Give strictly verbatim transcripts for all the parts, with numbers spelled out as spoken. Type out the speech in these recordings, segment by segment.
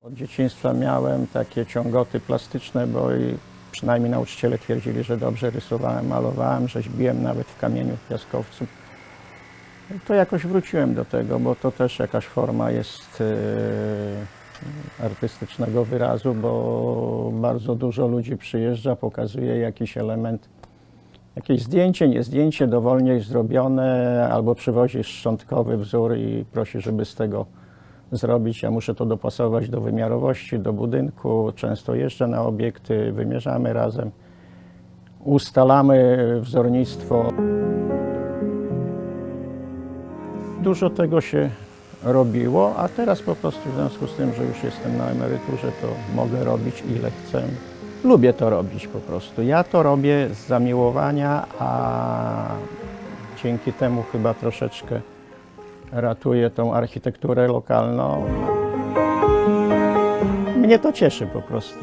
Od dzieciństwa miałem takie ciągoty plastyczne, bo i przynajmniej nauczyciele twierdzili, że dobrze rysowałem, malowałem, rzeźbiłem nawet w kamieniu, w piaskowcu. I to jakoś wróciłem do tego, bo to też jakaś forma jest e, artystycznego wyrazu, bo bardzo dużo ludzi przyjeżdża, pokazuje jakiś element, jakieś zdjęcie, nie zdjęcie, dowolnie zrobione, albo przywozi szczątkowy wzór i prosi, żeby z tego zrobić. Ja muszę to dopasować do wymiarowości, do budynku. Często jeżdżę na obiekty, wymierzamy razem, ustalamy wzornictwo. Dużo tego się robiło, a teraz po prostu w związku z tym, że już jestem na emeryturze, to mogę robić ile chcę. Lubię to robić po prostu. Ja to robię z zamiłowania, a dzięki temu chyba troszeczkę ratuję tą architekturę lokalną. Mnie to cieszy po prostu.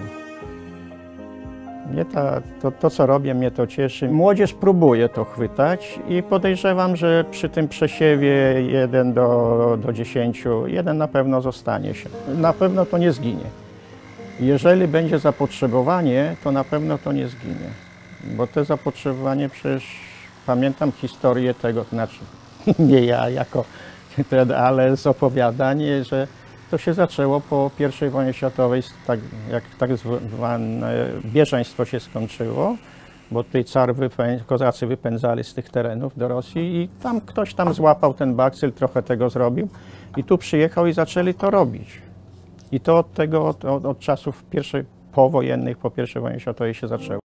Mnie ta, to, to, co robię, mnie to cieszy. Młodzież próbuje to chwytać i podejrzewam, że przy tym przesiewie jeden do, do dziesięciu, jeden na pewno zostanie się. Na pewno to nie zginie. Jeżeli będzie zapotrzebowanie, to na pewno to nie zginie. Bo to zapotrzebowanie, przecież pamiętam historię tego, znaczy nie ja jako ten, ale z opowiadań, że to się zaczęło po pierwszej wojnie światowej, tak, jak tak zwane bieżeństwo się skończyło, bo tutaj car wypę, kozacy wypędzali z tych terenów do Rosji i tam ktoś tam złapał ten bakcyl, trochę tego zrobił i tu przyjechał i zaczęli to robić. I to od tego, od, od, od czasów pierwszej, powojennych, po pierwszej wojnie światowej się zaczęło.